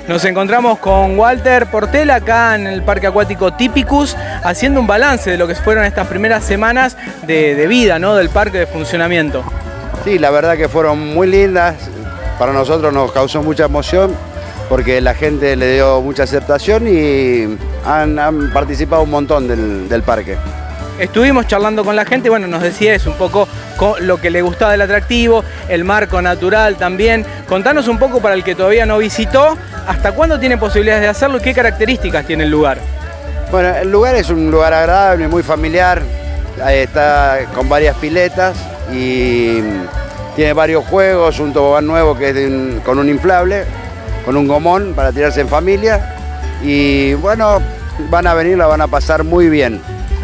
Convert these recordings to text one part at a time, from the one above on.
Nos encontramos con Walter Portela acá en el Parque Acuático Típicus, haciendo un balance de lo que fueron estas primeras semanas de vida, ¿no?, del parque, de funcionamiento. Sí, la verdad que fueron muy lindas, para nosotros nos causó mucha emoción porque la gente le dio mucha aceptación y han participado un montón del parque. Estuvimos charlando con la gente, bueno, nos decía eso, un poco lo que le gustaba del atractivo, el marco natural también. Contanos un poco, para el que todavía no visitó, ¿hasta cuándo tiene posibilidades de hacerlo y qué características tiene el lugar? Bueno, el lugar es un lugar agradable, muy familiar, está con varias piletas y tiene varios juegos, un tobogán nuevo que es con un inflable, con un gomón para tirarse en familia y bueno, van a venir, la van a pasar muy bien.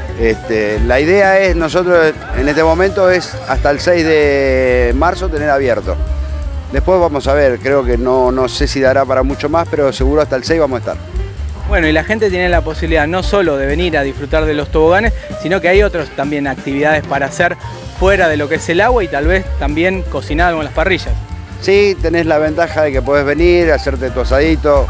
La idea es, nosotros en este momento es hasta el 6 de marzo tener abierto. Después vamos a ver, creo que no sé si dará para mucho más, pero seguro hasta el 6 vamos a estar. Bueno, y la gente tiene la posibilidad no solo de venir a disfrutar de los toboganes, sino que hay otras también actividades para hacer fuera de lo que es el agua y tal vez también cocinar algo en las parrillas. Sí, tenés la ventaja de que podés venir, hacerte tu asadito,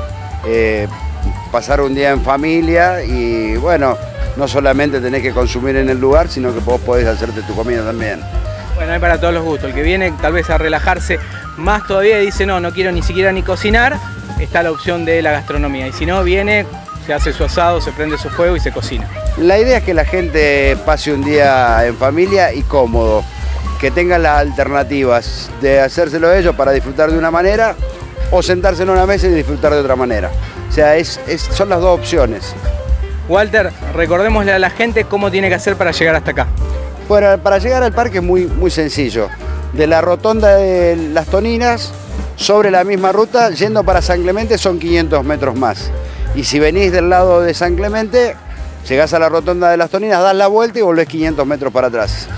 pasar un día en familia y bueno, no solamente tenés que consumir en el lugar, sino que vos podés hacerte tu comida también. Bueno, hay para todos los gustos. El que viene tal vez a relajarse más todavía y dice no quiero ni siquiera ni cocinar, está la opción de la gastronomía. Y si no, viene, se hace su asado, se prende su fuego y se cocina. La idea es que la gente pase un día en familia y cómodo, que tengan las alternativas de hacérselo ellos para disfrutar de una manera o sentarse en una mesa y disfrutar de otra manera. O sea, son las dos opciones. Walter, recordémosle a la gente cómo tiene que hacer para llegar hasta acá. Bueno, para llegar al parque es muy sencillo. De la rotonda de Las Toninas, sobre la misma ruta, yendo para San Clemente son 500 metros más. Y si venís del lado de San Clemente, llegás a la rotonda de Las Toninas, das la vuelta y volvés 500 metros para atrás.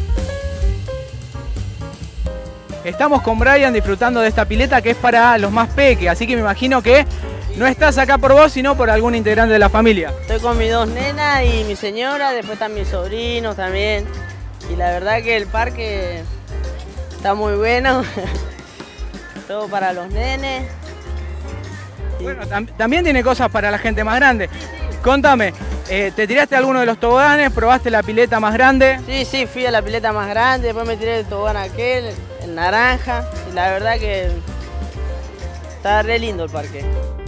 Estamos con Brian disfrutando de esta pileta que es para los más peques, así que me imagino que no estás acá por vos, sino por algún integrante de la familia. Estoy con mis dos nenas y mi señora, después están mis sobrinos también. Y la verdad que el parque está muy bueno, todo para los nenes. Bueno, también tiene cosas para la gente más grande. Contame, ¿te tiraste alguno de los toboganes? ¿Probaste la pileta más grande? Sí, fui a la pileta más grande, después me tiré el tobogán aquel, el naranja. Y la verdad que está re lindo el parque.